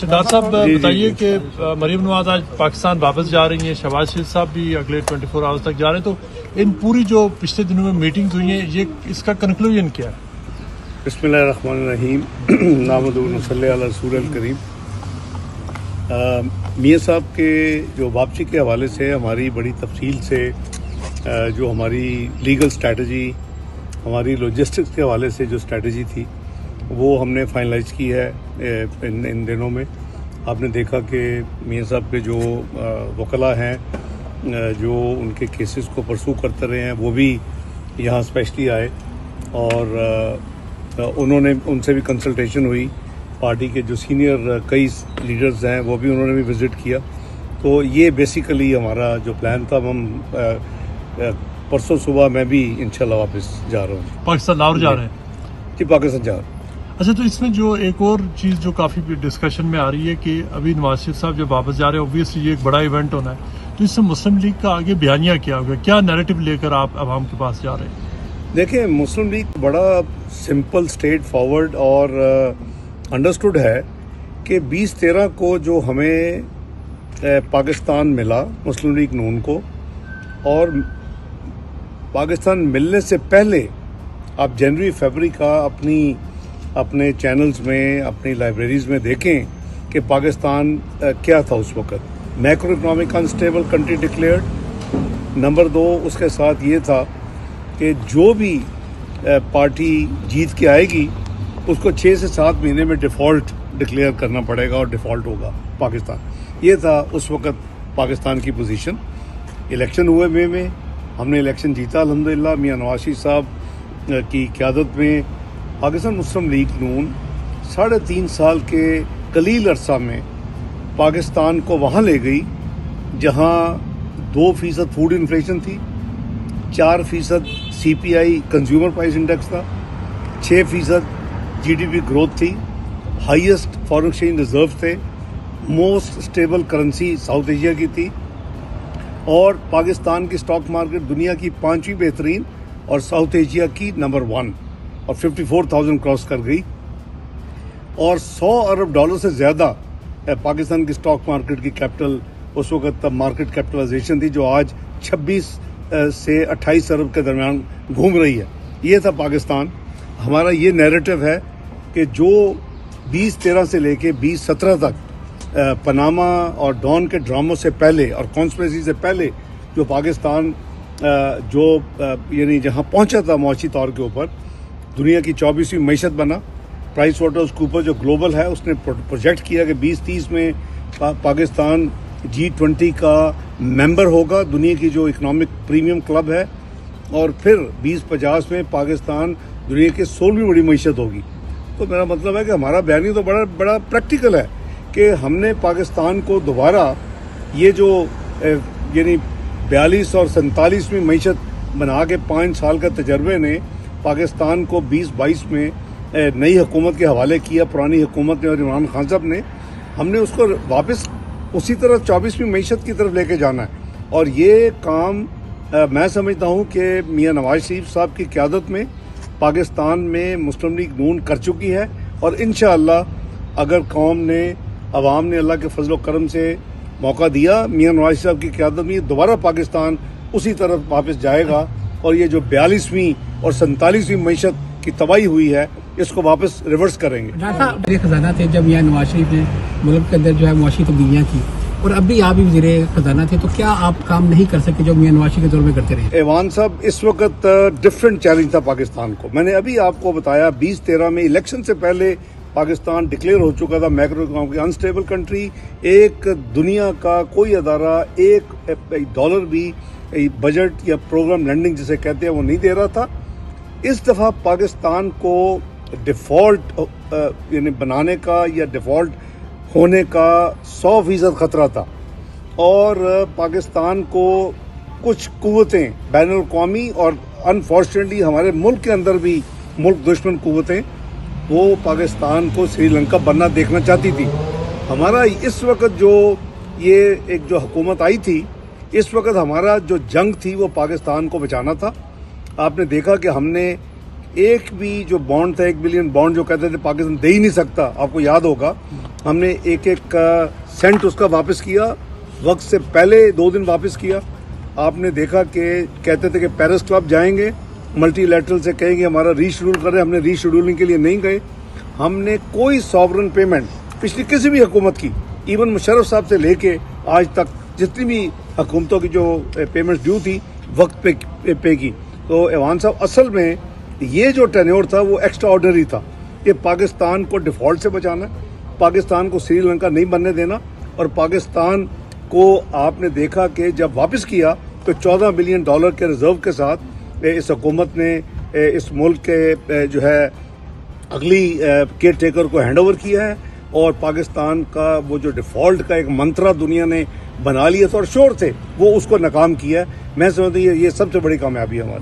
Doctor साहब बताइए कि मरीम नवाज आज पाकिस्तान वापस जा रही हैं, शहबाज शरीफ साहब भी अगले 24 आवर्स तक जा रहे हैं, तो इन पूरी जो पिछले दिनों में मीटिंग्स हुई हैं, ये इसका कंक्लूजन क्या है? बिस्मिल्लाहिर्रहमानिर्रहीम, नाहमदुहु व नसल्ली अला रसूलिल करीम। मियाँ साहब के जो वापसी के हवाले से हमारी बड़ी तफसील से जो हमारी लीगल स्ट्रैटेजी, हमारी लॉजिस्टिक्स के हवाले से जो स्ट्रैटेजी थी वो हमने फाइनलाइज की है इन दिनों में। आपने देखा कि मियाँ साहब के जो वकला हैं, जो उनके केसेस को परसू करते रहे हैं, वो भी यहाँ स्पेशली आए और उन्होंने उनसे भी कंसल्टेशन हुई। पार्टी के जो सीनियर कई लीडर्स हैं वो भी उन्होंने भी विज़िट किया। तो ये बेसिकली हमारा जो प्लान था। हम परसों सुबह मैं भी इंशाल्लाह वापस जा रहा हूँ। पाकिस्तान लाहौर जा रहे हैं? जी, पाकिस्तान जा रहा हूँ। अच्छा, तो इसमें जो एक और चीज़ जो काफ़ी डिस्कशन में आ रही है कि अभी नवाज शरीफ साहब जब वापस जा रहे हैं, ऑब्वियसली ये एक बड़ा इवेंट होना है, तो इससे मुस्लिम लीग का आगे बयानिया क्या होगा? क्या नैरेटिव लेकर आप अवाम के पास जा रहे हैं? देखिए, मुस्लिम लीग बड़ा सिंपल, स्ट्रेट फॉरवर्ड और अंडरस्टूड है कि 2013 को जो हमें पाकिस्तान मिला मुस्लिम लीग नून को, और पाकिस्तान मिलने से पहले आप जनवरी फरवरी का अपने चैनल्स में, अपनी लाइब्रेरीज में देखें कि पाकिस्तान क्या था उस वक्त। Macro economic unstable country declared. Number 2 उसके साथ ये था कि जो भी पार्टी जीत के आएगी उसको 6 से 7 महीने में डिफ़ॉल्ट डिक्लेयर करना पड़ेगा और डिफ़ॉल्ट होगा पाकिस्तान। ये था उस वक्त पाकिस्तान की पोजीशन। इलेक्शन हुए मई में, हमने इलेक्शन जीता अल्हम्दुलिल्लाह। मियाँ नवाज शरीफ साहब की क़यादत में पाकिस्तान मुस्लिम लीग नून 3.5 साल के कलील अरसा में पाकिस्तान को वहाँ ले गई जहाँ 2% फूड इन्फ्लेशन थी, 4% CPI कंज्यूमर प्राइस इंडेक्स था, 6% GDP ग्रोथ थी, हाईएस्ट फॉरेन एक्सचेंज रिजर्व थे, most stable currency South Asia की थी, और पाकिस्तान की स्टॉक मार्केट दुनिया की 5वीं बेहतरीन और साउथ एशिया की नंबर 1 और 54,000 क्रॉस कर गई। और $100 अरब से ज़्यादा पाकिस्तान की स्टॉक मार्केट की कैपिटल उस वक्त मार्केट कैपिटलाइजेशन थी, जो आज 26 से 28 अरब के दरमियान घूम रही है। ये था पाकिस्तान। हमारा ये नैरेटिव है कि जो 2013 से लेके 2017 तक पनामा और डॉन के ड्रामों से पहले और कॉन्स्पिरेसी से पहले जो पाकिस्तान यानी जहाँ पहुँचा था मौशी तौर के ऊपर, दुनिया की 24वीं मईशत बना। प्राइस वाटर्स कूपर जो ग्लोबल है उसने प्रोजेक्ट किया कि 2030 में पाकिस्तान G20 का मेंबर होगा, दुनिया की जो इकोनॉमिक प्रीमियम क्लब है, और फिर 2050 में पाकिस्तान दुनिया की 16वीं बड़ी मईशत होगी। तो मेरा मतलब है कि हमारा बयानी तो बड़ा प्रैक्टिकल है कि हमने पाकिस्तान को दोबारा ये जो यानी 42 और 47वीं मईशत बना के 5 साल का तजर्बे ने पाकिस्तान को 2022 में नई हुकूमत के हवाले किया, पुरानी हुकूमत ने और इमरान खान साहब ने। हमने उसको वापस उसी तरह 24वीं मईशत की तरफ लेके जाना है। और ये काम मैं समझता हूँ कि मियाँ नवाज शरीफ साहब की क़यादत में पाकिस्तान में मुस्लिम लीग नून कर चुकी है, और इंशाअल्लाह अगर कौम ने, अवाम ने अल्लाह के फजल करम से मौका दिया, मियाँ नवाज साहब की क़यादत में दोबारा पाकिस्तान उसी तरफ वापस जाएगा, और ये जो 42वीं और 47वीं मईशत की तबाही हुई है इसको वापस रिवर्स करेंगे। मेरे खजाना थे जब मियाँ नवाज शरीफ ने मुल्क के अंदर जो है मुआशी तब्दीलियाँ की, और अब भी आप भी वज़ीर खजाना थे, तो क्या आप काम नहीं कर सके जो मियाँ नवाज शरीफ के दौर में करते रहे? ऐवान साहब, इस वक्त डिफरेंट चैलेंज था पाकिस्तान को। मैंने अभी आपको बताया 2013 में इलेक्शन से पहले पाकिस्तान डिक्लेयर हो चुका था मैक्रो इकोनॉमिक अनस्टेबल कंट्री। एक दुनिया का कोई अदारा $1 भी बजट या प्रोग्राम लैंडिंग जिसे कहते हैं वो नहीं दे रहा था। इस दफ़ा पाकिस्तान को डिफ़ॉल्ट यानी बनाने का या डिफ़ॉल्ट होने का 100% ख़तरा था, और पाकिस्तान को कुछ कुव्वतें बैनुल-अक़वामी और अनफॉर्चुनेटली हमारे मुल्क के अंदर भी मुल्क दुश्मन कुव्वतें वो पाकिस्तान को श्रीलंका बनना देखना चाहती थी। हमारा इस वक्त जो ये एक जो हुकूमत आई थी, इस वक्त हमारा जो जंग थी वो पाकिस्तान को बचाना था। आपने देखा कि हमने एक भी जो बॉन्ड था, 1 बिलियन बॉन्ड जो कहते थे पाकिस्तान दे ही नहीं सकता, आपको याद होगा, हमने एक एक सेंट उसका वापस किया, वक्त से पहले 2 दिन वापस किया। आपने देखा कि कहते थे कि पेरिस क्लब जाएंगे, मल्टीलैटरल से कहेंगे हमारा रीशेड्यूल करें, हमने रीशेड्यूलिंग के लिए नहीं गए। हमने कोई सॉवरन पेमेंट पिछली किसी भी हुकूमत की, इवन मुशर्रफ साहब से लेके आज तक जितनी भी हुकूमतों की जो पेमेंट्स ड्यू थी वक्त पे की। तो ऐवान साहब असल में ये जो टेन्योर था वो एक्स्ट्रा ऑर्डिनरी था। ये पाकिस्तान को डिफॉल्ट से बचाना, पाकिस्तान को श्रीलंका नहीं बनने देना, और पाकिस्तान को आपने देखा कि जब वापस किया तो $14 बिलियन के रिजर्व के साथ इस हुकूमत ने इस मुल्क के जो है अगली केयर टेकर को हैंड ओवर किया है, और पाकिस्तान का वो जो डिफॉल्ट का एक मंत्रा दुनिया ने बना लिया था और श्योर थे वो उसको नाकाम किया है। मैं समझता हूँ ये सबसे बड़ी कामयाबी है हमारी।